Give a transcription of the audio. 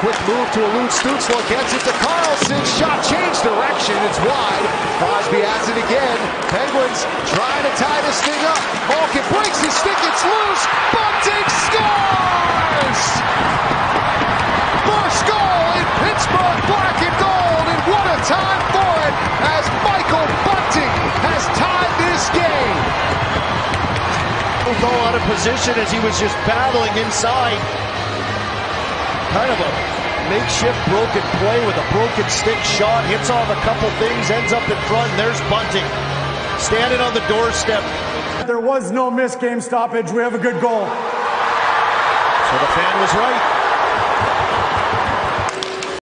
quick move to elude Stutzla, gets it to Carlson, shot changed direction, it's wide. Crosby has it again. Penguins trying to tie this thing up. Malkin breaks his stick, it's loose. Bunting scores! First goal in Pittsburgh Black and Gold, and what a time for it as Michael Bunting has tied this game. Goal out of position as he was just battling inside. Kind of a makeshift broken play with a broken stick shot, hits off a couple things, ends up in front, and there's Bunting standing on the doorstep. There was no missed game stoppage. We have a good goal. So the fan was right.